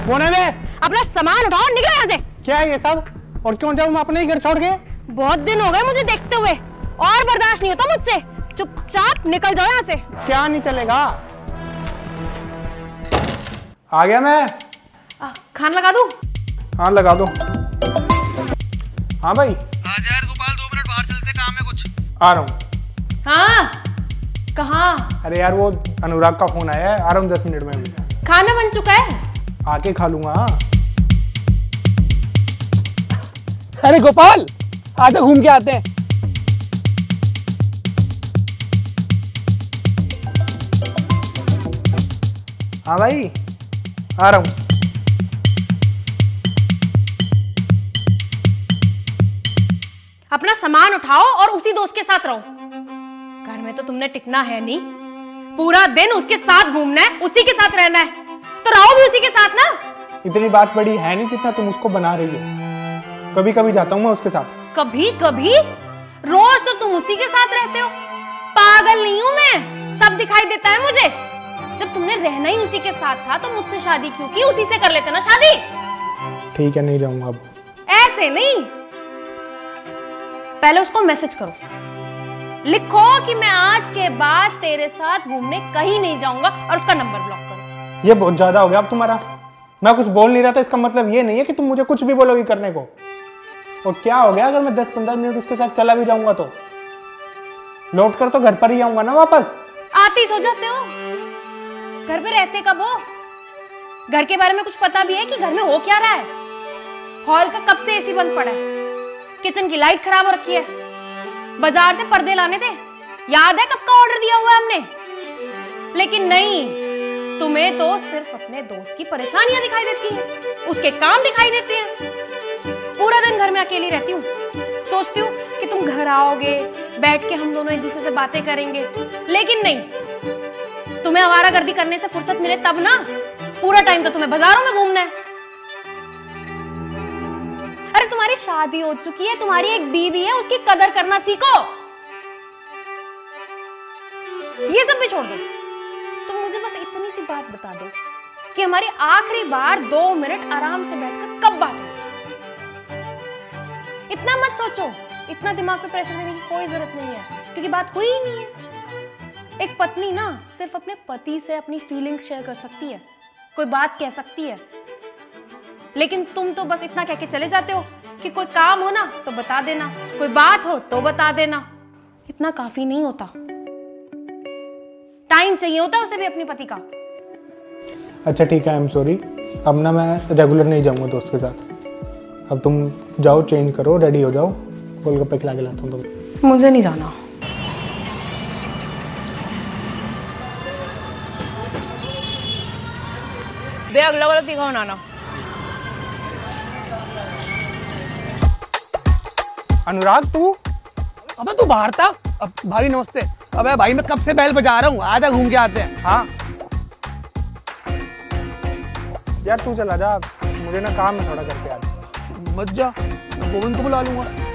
होने दे। अपना सामान उठाओ, निकलो यहाँ से। क्या है ये सब? और क्यों जाऊँ मैं अपने ही घर छोड़ के? बहुत दिन हो गए मुझे देखते हुए, और बर्दाश्त नहीं होता मुझसे। चुपचाप निकल जाओ यहाँ से। क्या नहीं चलेगा? आ गया मैं। खाना लगा दूं? हाँ लगा दो। हाँ भाई आजा यार गोपाल, 2 मिनट बाहर चलते, काम है कुछ। आ रहा हूँ। हाँ कहाँ? अरे यार वो अनुराग का फोन आया है, आ रहा हूँ 10 मिनट में। खाना बन चुका है? आके खा लूंगा। अरे गोपाल आजा घूम के आते हैं। हाँ भाई आ रहा हूँ। अपना सामान उठाओ और उसी दोस्त के साथ रहो। घर में तो तुमने टिकना है नहीं, पूरा दिन उसके साथ घूमना है, उसी के साथ रहना है, तो रहो भी उसी के साथ ना। इतनी बात बड़ी है नहीं जितना तुम उसको बना रही हो। कभी कभी जाता हूँ मैं उसके साथ। कभी कभी? रोज तो तुम उसी के साथ रहते हो। पागल नहीं हूं मैं, सब दिखाई देता है मुझे। जब तुमने रहना ही उसी के साथ था तो मुझसे शादी क्यों की? उसी से कर लेते ना शादी। ठीक है नहीं जाऊंगा अब। ऐसे नहीं, पहले उसको मैसेज करो, लिखो कि मैं आज के बाद तेरे साथ घूमने कहीं नहीं जाऊंगा, और उसका नंबर ब्लॉक करो। ये बहुत ज्यादा हो गया अब तुम्हारा। मैं कुछ बोल नहीं रहा था, इसका मतलब ये नहीं है कि तुम मुझे कुछ भी बोलोगी करने को। और क्या हो गया अगर मैं 10-15 मिनट उसके साथ चला भी जाऊंगा तो? लौट कर तो घर पर ही आऊंगा ना वापस। आते ही सो जाते हो, घर पे रहते कब हो? घर के बारे में कुछ पता भी है कि घर में हो क्या रहा है? हॉल का कब से एसी बंद पड़ा है, किचन की लाइट खराब हो रखी है, बाजार से पर्दे लाने थे, याद है कब का ऑर्डर दिया हुआ है हमने? लेकिन नहीं, तुम्हें तो सिर्फ अपने दोस्त की परेशानियां दिखाई देती हैं, उसके काम दिखाई देते हैं। पूरा दिन घर में अकेली रहती हूँ, सोचती हूँ कि तुम घर आओगे, बैठ के हम दोनों एक दूसरे से बातें करेंगे, लेकिन नहीं। तुम्हें आवारागर्दी करने से फुर्सत मिले तब ना, पूरा टाइम तो तुम्हें बाजारों में घूमना है। अरे तुम्हारी शादी हो चुकी है, तुम्हारी एक बीवी है, उसकी कदर करना सीखो। ये सब भी छोड़ दो, तुम मुझे बस इतनी सी बात बता दो कि हमारी आखिरी बार 2 मिनट आराम से बैठकर कब बात हुई। इतना मत सोचो, इतना दिमाग पे प्रेशर देने की कोई जरूरत नहीं है, क्योंकि बात हुई ही नहीं है। एक पत्नी ना सिर्फ अपने पति से अपनी फीलिंग्स शेयर कर सकती है, कोई बात कह सकती है, लेकिन तुम तो बस इतना कह के चले जाते हो कि कोई काम हो ना तो बता देना, कोई बात हो तो बता देना। इतना काफी नहीं होता, टाइम चाहिए होता उसे भी अपने पति का। अच्छा ठीक है, आई एम सॉरी। अब ना मैं रेगुलर नहीं जाऊंगा दोस्त के साथ। अब तुम जाओ, चेंज करो, रेडी हो जाओ, गोलगप्पे खिला के लाता हूँ तुम्हें। मुझे नहीं जाना। बे अगला वाला तीखा बनाना। अनुराग तू? अबे तू बाहर था। अब भाई नमस्ते। अबे भाई मैं कब से बैल बजा रहा हूँ, आजा घूम के आते हैं। हाँ यार तू चला जा, मुझे ना काम है थोड़ा करके। आज मत जा, मैं गोविंद को बुला लूंगा।